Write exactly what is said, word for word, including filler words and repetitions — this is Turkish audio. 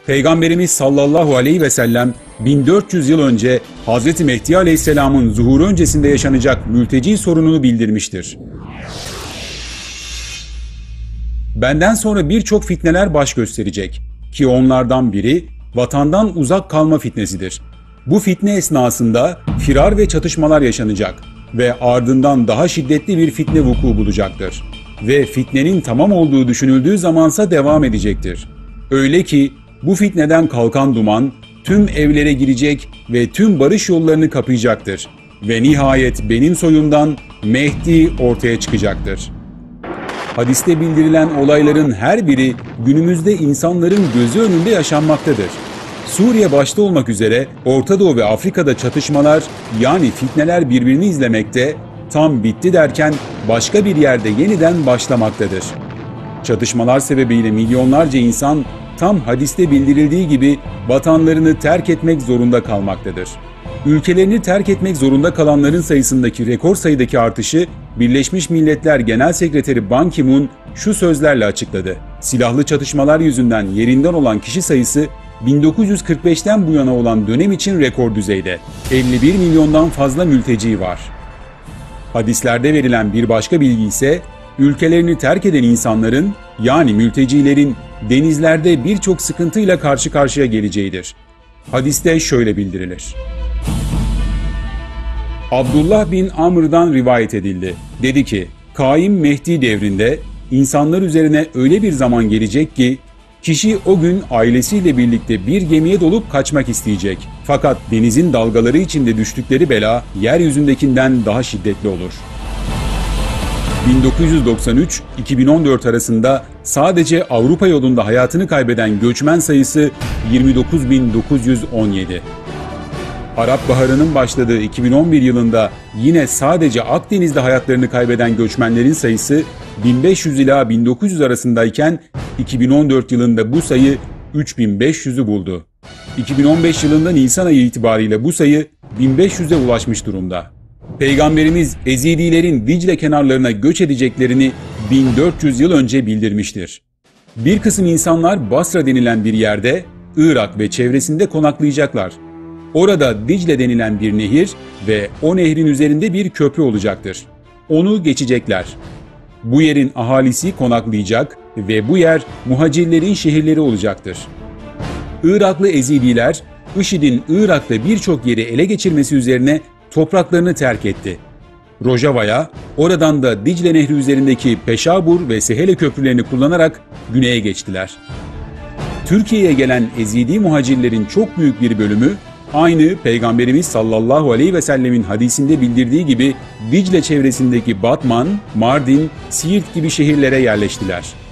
Peygamberimiz sallallahu aleyhi ve sellem bin dört yüz yıl önce Hazreti Mehdi Aleyhisselam'ın zuhuru öncesinde yaşanacak mülteci sorununu bildirmiştir. Benden sonra birçok fitneler baş gösterecek ki onlardan biri vatandan uzak kalma fitnesidir. Bu fitne esnasında firar ve çatışmalar yaşanacak ve ardından daha şiddetli bir fitne vuku bulacaktır. Ve fitnenin tamam olduğu düşünüldüğü zamansa devam edecektir. Öyle ki bu fitneden kalkan duman tüm evlere girecek ve tüm barış yollarını kapayacaktır. Ve nihayet benim soyumdan Mehdi ortaya çıkacaktır. Hadiste bildirilen olayların her biri günümüzde insanların gözü önünde yaşanmaktadır. Suriye başta olmak üzere Orta Doğu ve Afrika'da çatışmalar yani fitneler birbirini izlemekte, tam bitti derken başka bir yerde yeniden başlamaktadır. Çatışmalar sebebiyle milyonlarca insan tam hadiste bildirildiği gibi vatanlarını terk etmek zorunda kalmaktadır. Ülkelerini terk etmek zorunda kalanların sayısındaki rekor sayıdaki artışı Birleşmiş Milletler Genel Sekreteri Ban Ki-moon şu sözlerle açıkladı. Silahlı çatışmalar yüzünden yerinden olan kişi sayısı bin dokuz yüz kırk beşten bu yana olan dönem için rekor düzeyde. elli bir milyondan fazla mülteci var. Hadislerde verilen bir başka bilgi ise ülkelerini terk eden insanların yani mültecilerin denizlerde birçok sıkıntıyla karşı karşıya geleceğidir. Hadiste şöyle bildirilir. Abdullah bin Amr'dan rivayet edildi. Dedi ki, Kaim Mehdi devrinde insanlar üzerine öyle bir zaman gelecek ki, kişi o gün ailesiyle birlikte bir gemiye dolup kaçmak isteyecek. Fakat denizin dalgaları içinde düştükleri bela yeryüzündekinden daha şiddetli olur. bin dokuz yüz doksan üç iki bin on dört arasında sadece Avrupa yolunda hayatını kaybeden göçmen sayısı yirmi dokuz bin dokuz yüz on yedi. Arap Baharı'nın başladığı iki bin on bir yılında yine sadece Akdeniz'de hayatlarını kaybeden göçmenlerin sayısı bin beş yüz ila bin dokuz yüz arasındayken iki bin on dört yılında bu sayı üç bin beş yüzü buldu. iki bin on beş yılında Nisan ayı itibariyle bu sayı bin beş yüze ulaşmış durumda. Peygamberimiz Ezidilerin Dicle kenarlarına göç edeceklerini bin dört yüz yıl önce bildirmiştir. Bir kısım insanlar Basra denilen bir yerde, Irak ve çevresinde konaklayacaklar. Orada Dicle denilen bir nehir ve o nehrin üzerinde bir köprü olacaktır. Onu geçecekler. Bu yerin ahalisi konaklayacak ve bu yer muhacirlerin şehirleri olacaktır. Iraklı Ezidiler, IŞİD'in Irak'ta birçok yeri ele geçirmesi üzerine topraklarını terk etti. Rojava'ya, oradan da Dicle Nehri üzerindeki Peşabur ve Sehele köprülerini kullanarak güneye geçtiler. Türkiye'ye gelen Ezidi muhacirlerin çok büyük bir bölümü, aynı Peygamberimiz sallallahu aleyhi ve sellemin hadisinde bildirdiği gibi Dicle çevresindeki Batman, Mardin, Siirt gibi şehirlere yerleştiler.